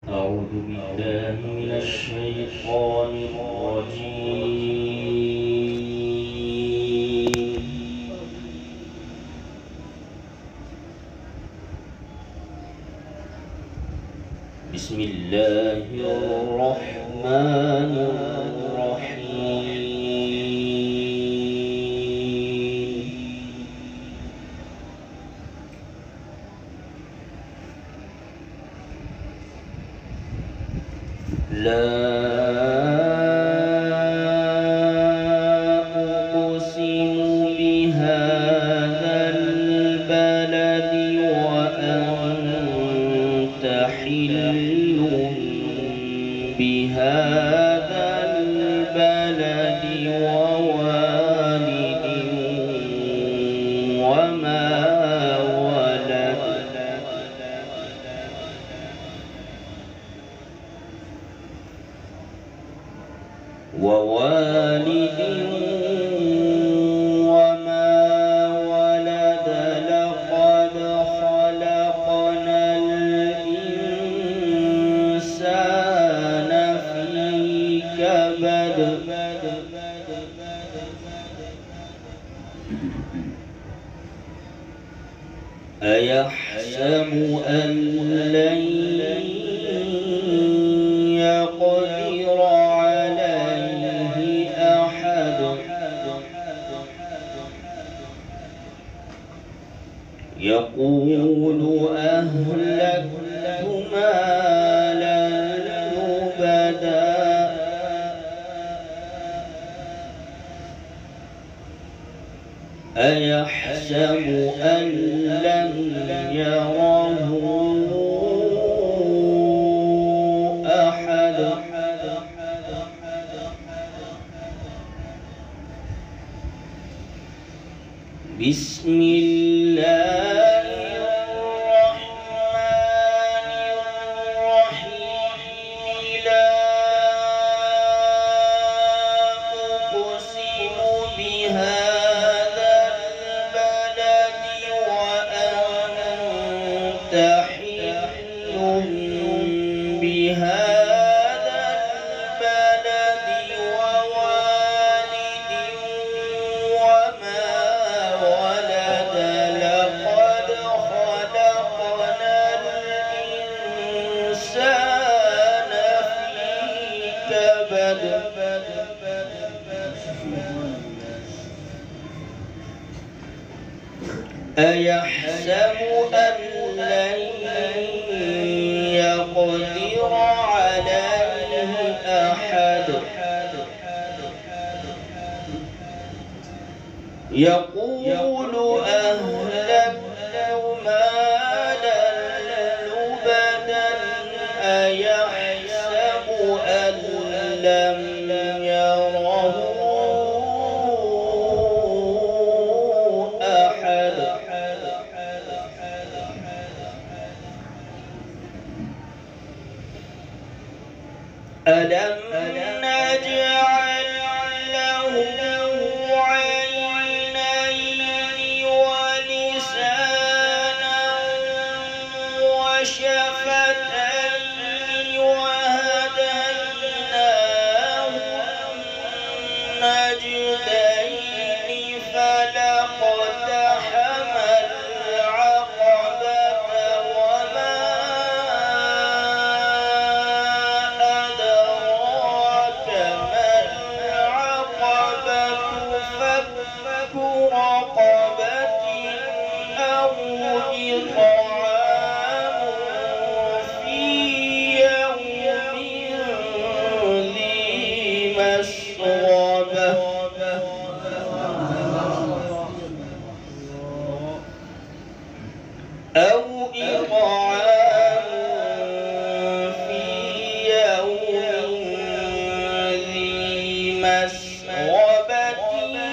أعوذ بالله من الشيطان الرجيم. بسم الله الرحمن الرحيم. لا أقسم بهذا البلد وأنت حل بهذا البلد ووالد وما ولد. ووالد وما ولد. لقد خلقنا الإنسان في كبد. أيحسب أن لن يقدر عليه أحد. يقول أهلكت مالا لبدا. أيحسب أن لم يره أحد. بسم الله الرحمن الرحيم. لا أقسم بهذا البلد وأنت حل بهذا البلد ووالد وما ولد. لقد خلقنا الإنسان في كبد. أيحسب أن لن يقدر عليه أحد. يقول أهلكت مالا لبدا. أيحسب أن لم يره أحد. ألم نجعل له عينين ولسانا وشفتين وهديناه النجدين. فلاقتحم العقبة وما أدراك ما العقبة. فك رقبة أو إطعام في يوم ذي مسغبة. أو إطعام في يوم ذي مسغبة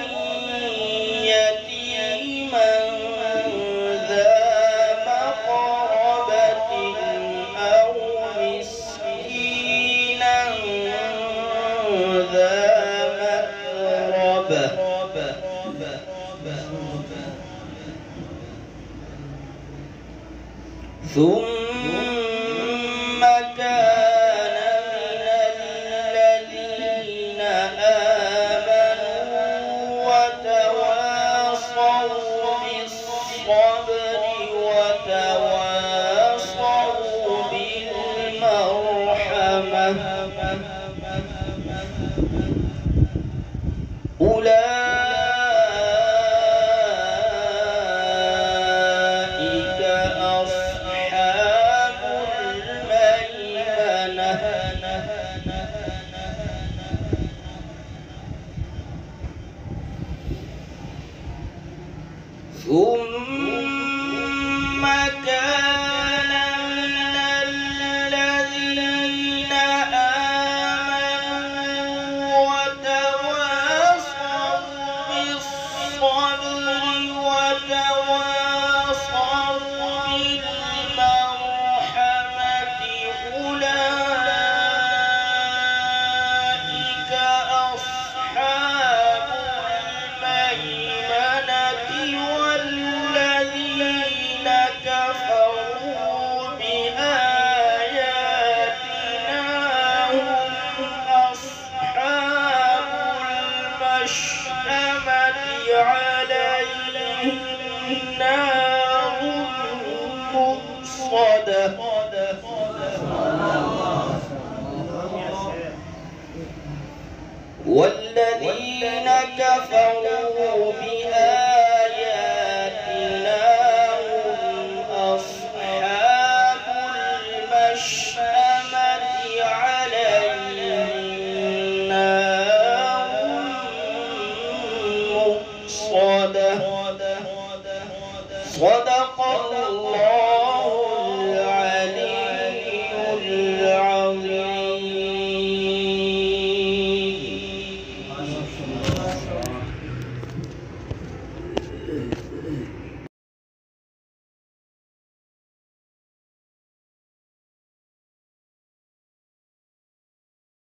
يتيما ذا مقربة أو مسكينا ذا متربة. ثم كان مسغبة